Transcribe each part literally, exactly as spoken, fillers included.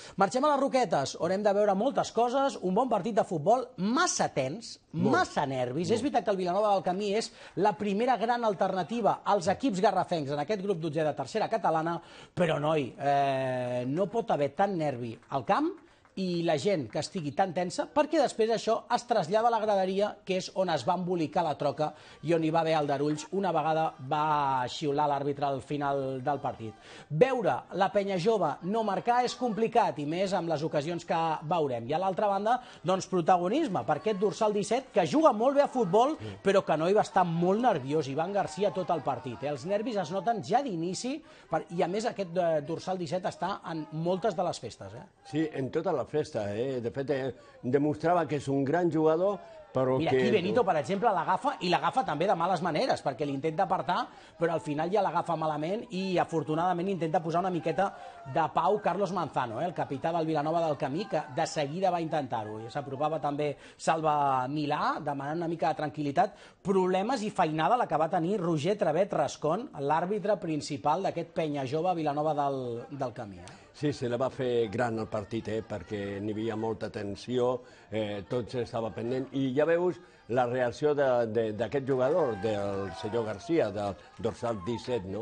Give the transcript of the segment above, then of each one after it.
Marxem a les Roquetes, on hem de veure moltes coses, un bon partit de futbol, massa tens, massa nervis. És veritat que el Vilanova del Camí és la primera gran alternativa als equips garrafencs en aquest grup dotzè de tercera catalana, però, noi, eh, no pot haver tant nervi al camp i la gent que estigui tan tensa, perquè després això es trasllada a la graderia, que és on es va embolicar la troca i on hi va haver aldarulls una vegada va xiular l'àrbitre al final del partit. Veure la penya jove no marcar és complicat, i més amb les ocasions que veurem. I a l'altra banda, doncs, protagonisme per aquest dorsal disset, que juga molt bé a futbol, però que no hi va estar molt nerviós, Ivan Garcia tot el partit. Els nervis es noten ja d'inici, i a més aquest dorsal disset està en moltes de les festes. Sí, en tota la festa, eh? De fet, eh, demostrava que és un gran jugador, però Mira, que... aquí Benito, per exemple, l'agafa, i l'agafa també de males maneres, perquè l'intenta apartar, però al final ja l'agafa malament i afortunadament intenta posar una miqueta de pau Carlos Manzano, eh, el capità del Vilanova del Camí, que de seguida va intentar-ho. S'apropava també Salva Milà, demanant una mica de tranquil·litat. Problemes i feinada la que va tenir Roger Travet Rascón, l'àrbitre principal d'aquest penya jove Vilanova del, del Camí. Eh? Sí, se la va fer gran el partit, eh, perquè n'hi havia molta tensió, eh, tot estava pendent, i ja veus la reacció d'aquest jugador, del senyor Garcia, del dorsal disset, no?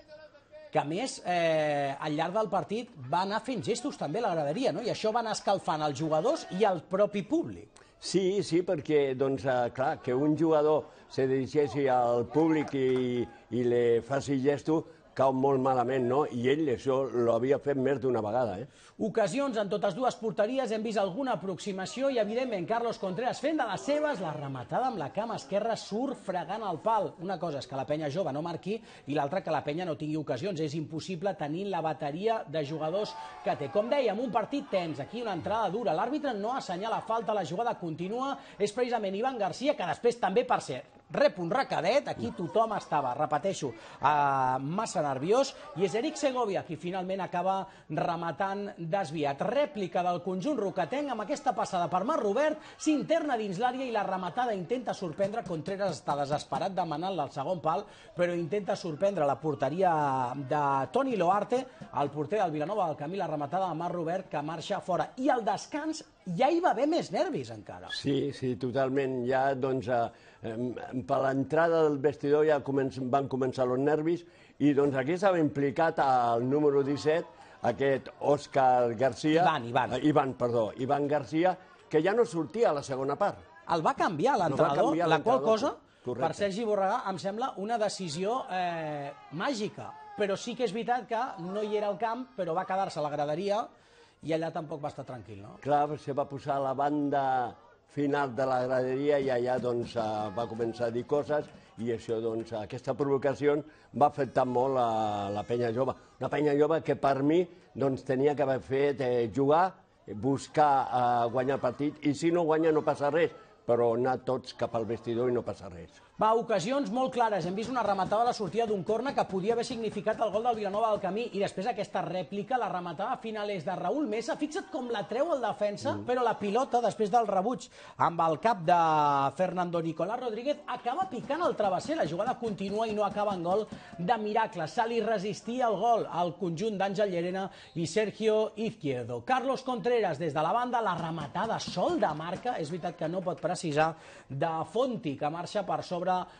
Que a més, eh, al llarg del partit va anar fent gestos també a la graderia, no? I això va anar escalfant els jugadors i el propi públic. Sí, sí, perquè, doncs, eh, clar, que un jugador se dirigeixi al públic i, i li faci gestos, cau molt malament, no? I ell això l'havia fet més d'una vegada, eh? Ocasions en totes dues porteries, hem vist alguna aproximació i, evidentment, Carlos Contreras fent de les seves, la rematada amb la cama esquerra surt fregant el pal. Una cosa és que la penya jove no marqui i l'altra que la penya no tingui ocasions. És impossible tenir la bateria de jugadors que té. Com dèiem, un partit tens, aquí una entrada dura. L'àrbitre no assenyala falta, la jugada continua. És precisament Ivan Garcia, que després també, per ser rep un recadet, aquí tothom estava, repeteixo, eh, massa nerviós, i és Eric Segovia qui finalment acaba rematant desviat. Rèplica del conjunt roquetenc amb aquesta passada per Marc Robert, s'interna dins l'àrea i la rematada intenta sorprendre. Contreras està desesperat demanant-la al segon pal, però intenta sorprendre la porteria de Toni Loarte, el porter del Vilanova del Camí, la rematada de Marc Robert, que marxa fora. I al descans ja hi va haver més nervis encara. Sí, sí, totalment. Ja, doncs, eh, per l'entrada del vestidor ja començ, van començar els nervis, i doncs aquí estava implicat el número disset, aquest Òscar Garcia... Ivan, Ivan. Eh, Ivan, perdó, Ivan Garcia, que ja no sortia a la segona part. El va canviar l'entrenador, la qual cosa, correcte, per Sergi Borregà, em sembla una decisió eh, màgica. Però sí que és veritat que no hi era al camp, però va quedar-se a la graderia i allà tampoc va estar tranquil, no? Clar, se va posar a la banda final de la graderia i allà doncs, va començar a dir coses, i això, doncs, aquesta provocació va afectar molt a la penya jove. Una penya jove que per mi doncs, tenia que haver fet eh, jugar, buscar eh, guanyar el partit, i si no guanya no passa res, però anar tots cap al vestidor i no passa res. Va, ocasions molt clares. Hem vist una rematada a la sortida d'un corna que podia haver significat el gol del Vilanova del Camí, i després aquesta rèplica, la rematada final és de Raúl Mesa. Fixa't com la treu el defensa, mm. però la pilota, després del rebuig amb el cap de Fernando Nicolás Rodríguez, acaba picant el travesser. La jugada continua i no acaba en gol de miracle. Se li resistia el gol al conjunt d'Àngel Llerena i Sergio Izquierdo. Carlos Contreras des de la banda, la rematada sol de marca. És veritat que no pot precisar, de Fonti, que marxa per sobre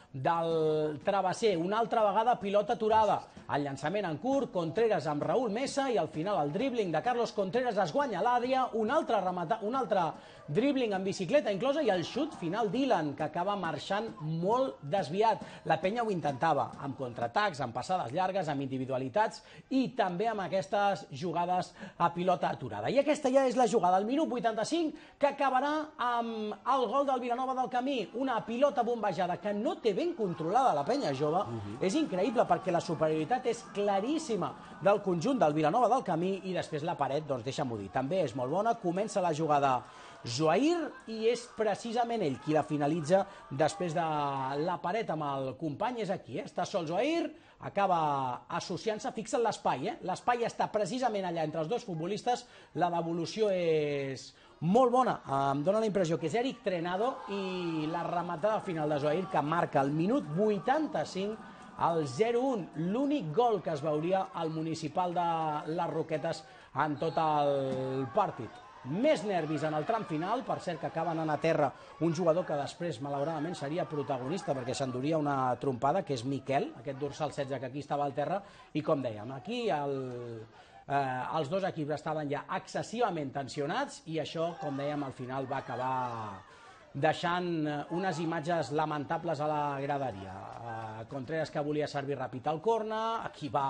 del travesser. Una altra vegada pilota aturada, el llançament en curt, Contreras amb Raúl Mesa, i al final el dribling de Carlos Contreras es guanya l'àrea, un altre remata, un altre dribling en bicicleta inclosa, i el xut final d'Ilan, que acaba marxant molt desviat. La penya ho intentava, amb contraatacs, amb passades llargues, amb individualitats i també amb aquestes jugades a pilota aturada. I aquesta ja és la jugada, al minut vuitanta-cinc, que acabarà amb el gol del Vilanova del Camí, una pilota bombejada que no té ben controlada la penya jove. Uh-huh. És increïble perquè la superioritat és claríssima del conjunt del Vilanova del Camí, i després la paret, doncs deixa'm-ho dir, també és molt bona. Comença la jugada Zoair i és precisament ell qui la finalitza després de la paret amb el company. És aquí, eh? Està sol Zoair, acaba associant-se, fixa't l'espai, eh? L'espai està precisament allà entre els dos futbolistes, la devolució és molt bona, em dóna la impressió que és Eric Trenado, i la rematada final de Zoair que marca el minut vuitanta-cinc el zero un, l'únic gol que es veuria al municipal de les Roquetes en tot el partit. Més nervis en el tram final, per cert que acaba anant a terra un jugador que després malauradament seria protagonista perquè s'enduria una trompada, que és Miquel, aquest dorsal setze que aquí estava al terra, i com dèiem, aquí el, eh, els dos equips estaven ja excessivament tensionats i això, com dèiem, al final va acabar deixant unes imatges lamentables a la graderia. Contreras, que volia servir ràpid al corna, aquí va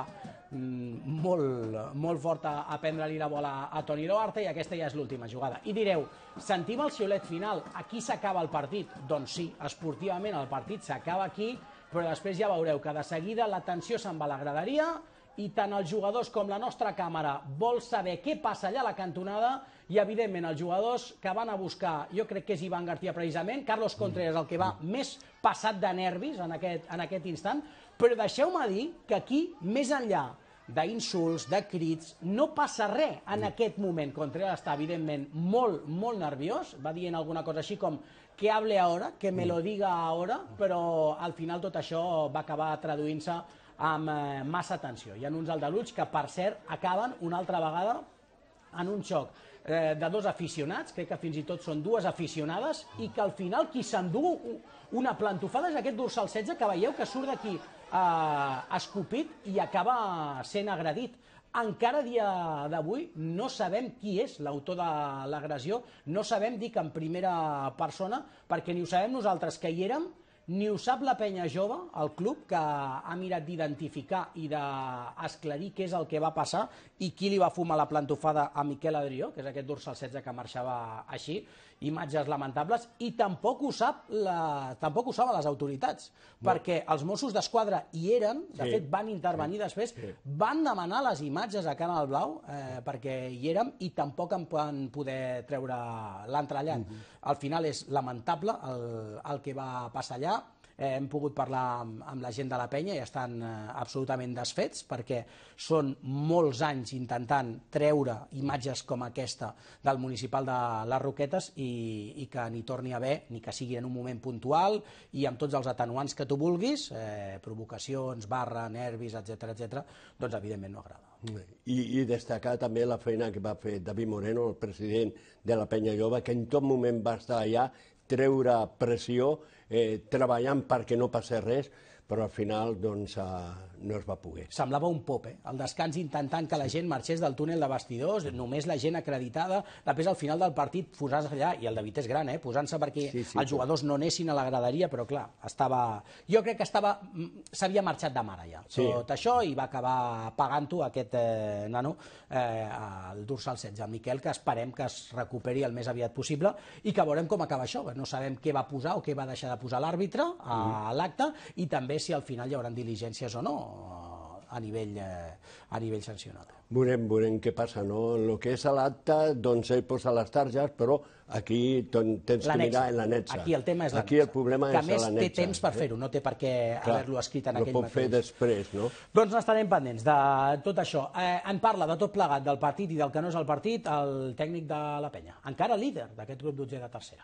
molt, molt fort a, a prendre-li la bola a Toni Duarte, i aquesta ja és l'última jugada. I direu, sentim el xiulet final, aquí s'acaba el partit? Doncs sí, esportivament el partit s'acaba aquí, però després ja veureu que de seguida la tensió se'n va a la graderia i tant els jugadors com la nostra càmera vol saber què passa allà a la cantonada, i evidentment els jugadors que van a buscar, jo crec que és Ivan García precisament, Carlos Contreras el que va més passat de nervis en aquest, en aquest instant, però deixeu-me dir que aquí, més enllà d'insults, de crits, no passa res en aquest moment. Contreras està evidentment molt, molt nerviós, va dient alguna cosa així com que hable ahora, que me lo diga ahora, però al final tot això va acabar traduint-se amb eh, massa tensió. Hi ha uns aldarulls que, per cert, acaben una altra vegada en un xoc eh, de dos aficionats, crec que fins i tot són dues aficionades, i que al final qui s'endú una plantofada és aquest dorsal setze que veieu que surt d'aquí eh, escopit i acaba sent agredit. Encara a dia d'avui no sabem qui és l'autor de l'agressió, no sabem dir que en primera persona, perquè ni ho sabem nosaltres que hi érem, ni ho sap la penya jove, el club, que ha mirat d'identificar i d'esclarir què és el que va passar i qui li va fumar la plantofada a Miquel Adrió, que és aquest dorsal setze que marxava així, imatges lamentables, i tampoc ho sap la, tampoc ho saben les autoritats, no. Perquè els Mossos d'Esquadra hi eren, de sí. fet van intervenir sí. després, sí. van demanar les imatges a Canal Blau, eh, perquè hi érem, i tampoc en van poder treure l'entrellat. Uh -huh. Al final és lamentable el, el que va passar allà. Eh, hem pogut parlar amb, amb la gent de la penya i estan eh, absolutament desfets perquè són molts anys intentant treure imatges com aquesta del municipal de les Roquetes i, i que ni torni a haver, ni que sigui en un moment puntual i amb tots els atenuants que tu vulguis, eh, provocacions, barra, nervis, etcètera, etcètera, doncs evidentment no agrada. I, I destacar també la feina que va fer David Moreno, el president de la penya jove, que en tot moment va estar allà, treure pressió, eh, treballant perquè no passés res, però al final doncs, eh, no es va poder. Semblava un pop, eh? Al descans intentant que la gent marxés del túnel de vestidors, només la gent acreditada, després al final del partit posar-se allà, i el David és gran, eh? posant-se perquè sí, sí, els jugadors no anessin a la graderia, però clar, estava... jo crec que estava s'havia marxat de mare ja, sí. tot això, i va acabar pagant-ho aquest eh, nano, eh, el dorsal setze, el Miquel, que esperem que es recuperi el més aviat possible i que veurem com acaba això, no sabem què va posar o què va deixar de posar l'àrbitre a l'acte, i també si al final hi haurà diligències o no a nivell, eh, a nivell sancionat. Veurem, veurem què passa, no? El que és a l'acte, doncs ell posa les targes, però aquí tens que mirar en l'annexa. Aquí el tema és l'annexa. Aquí el problema és l'annexa. Que a més té temps per fer-ho, no té per què haver-lo escrit en aquell mateix. Lo pot fer després, no? Doncs n'estarem pendents de tot això. Eh, en parla de tot plegat, del partit i del que no és el partit, el tècnic de la penya, encara líder d'aquest grup dotzè de tercera.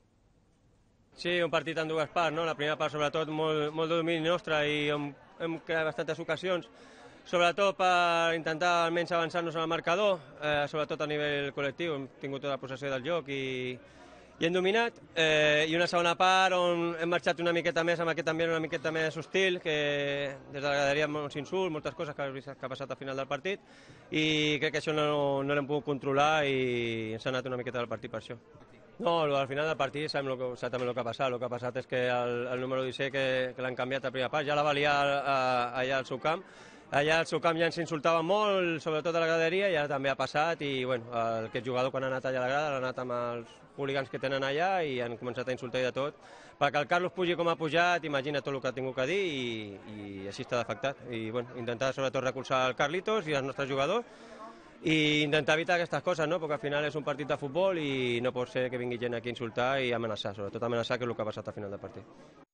Sí, un partit en dues parts, no? La primera part sobretot molt, molt de domini nostre i hem, hem creat bastantes ocasions, sobretot per intentar almenys avançar-nos en el marcador, eh, sobretot a nivell col·lectiu, hem tingut tota la possessió del joc i, i hem dominat, eh, i una segona part on hem marxat una miqueta més amb aquest ambient una miqueta més hostil, que des de la graderia molts insults, moltes coses que, que ha passat al final del partit, i crec que això no, no l'hem pogut controlar i ens ha anat una miqueta del partit per això. No, al final del partit sabem lo, exactament el que ha passat. El que ha passat és que el, el número disset que, que l'han canviat a primera part ja la va liar allà al seu camp. Allà al seu camp ja ens insultaven molt, sobretot a la graderia, i ara també ha passat. I bueno, aquest jugador quan ha anat allà a la grada l'ha anat amb els hooligans que tenen allà i han començat a insultar i de tot. Perquè el Carlos pugi com ha pujat, imagina tot el que ha tingut que dir i, i així està d'afectat. I bueno, intentar sobretot recolzar el Carlitos i els nostres jugadors i intentar evitar aquestes coses, no? Perquè al final és un partit de futbol i no pot ser que vingui gent aquí a insultar i amenaçar, sobretot amenaçar, que és el que ha passat al final del partit.